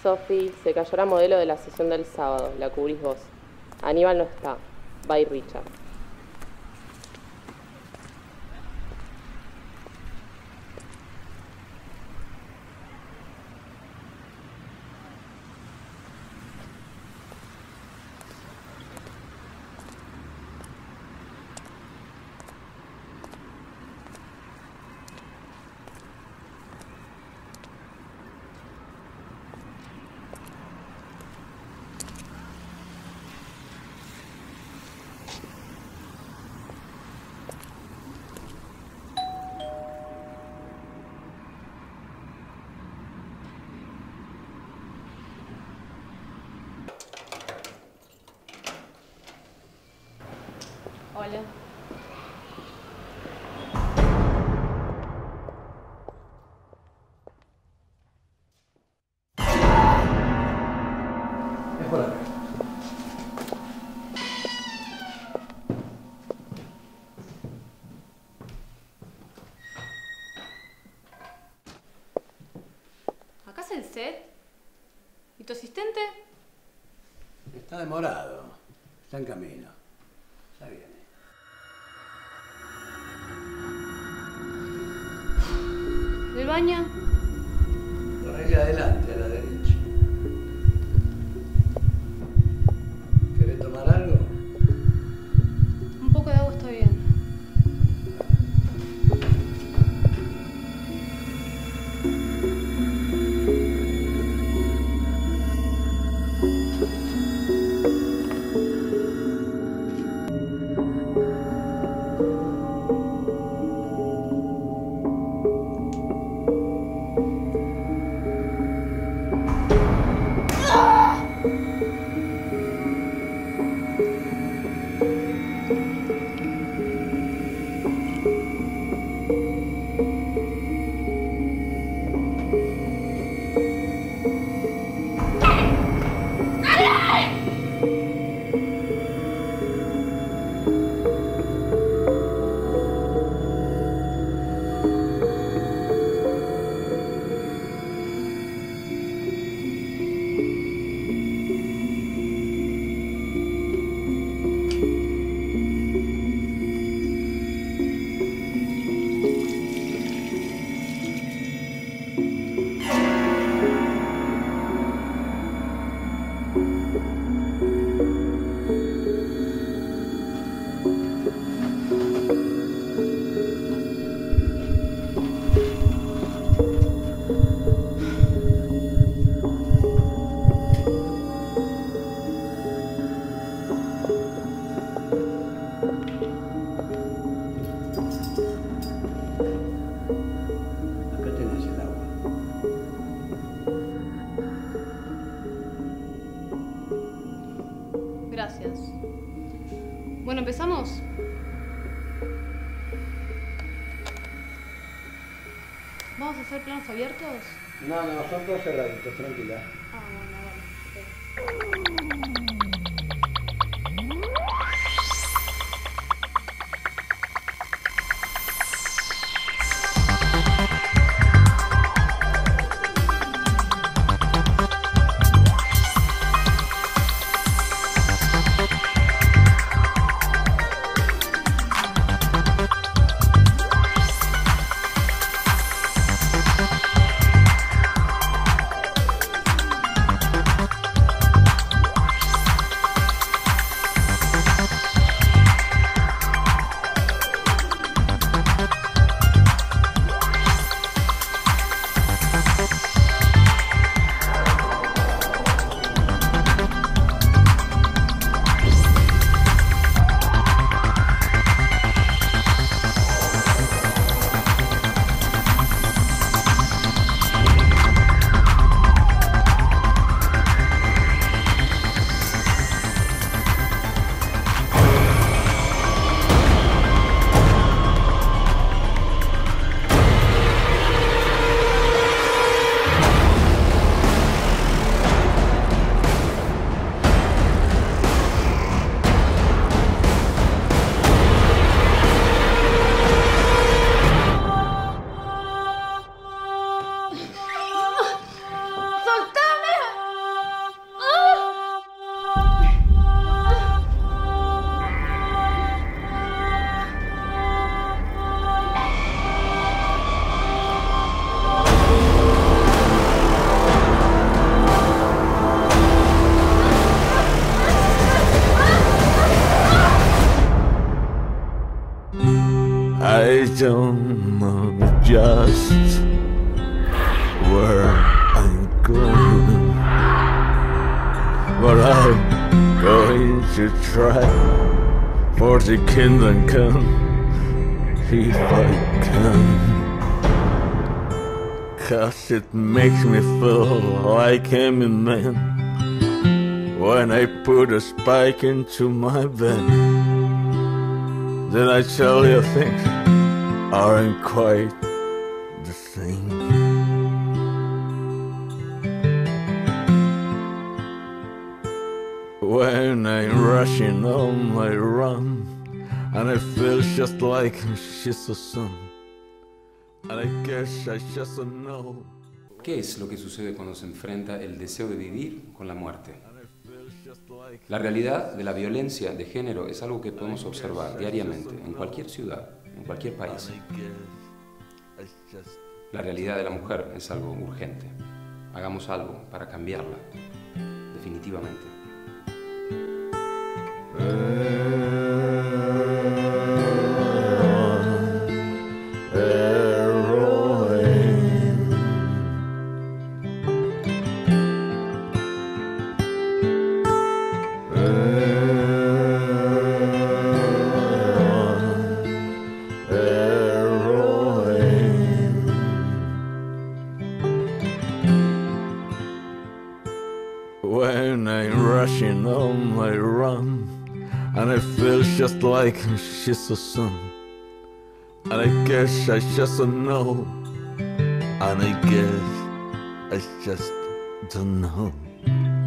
Sofi. Se cayó la modelo de la sesión del sábado. La cubrís vos. Aníbal no está. Bye, Richard. Hola. Es por acá. ¿Acá es el set? ¿Y tu asistente? Está demorado. Está en camino. Ya viene. ¿El baño? Por ahí adelante, a la derecha. ¿Querés tomar algo? Un poco de agua está bien. Acá tenés el agua. Gracias. Bueno, ¿empezamos? ¿Vamos a hacer planos abiertos? No, son todos cerraditos, tranquila. Ah, bueno, vale. don't know just where I'm going, but I'm going to try for the kingdom come if I can. 'Cause it makes me feel like I'm a man when I put a spike into my bed. Then I tell you things aren't quite the same. When I'm rushing on my run, and I feel just like she's a son, and I guess I just don't know. ¿Qué es lo que sucede cuando se enfrenta el deseo de vivir con la muerte? La realidad de la violencia de género es algo que podemos observar diariamente en cualquier ciudad, en cualquier país. La realidad de la mujer es algo urgente. Hagamos algo para cambiarla, definitivamente. When I'm rushing on my run, and I feel just like she's a son, and I guess I just don't know, and I guess I just don't know.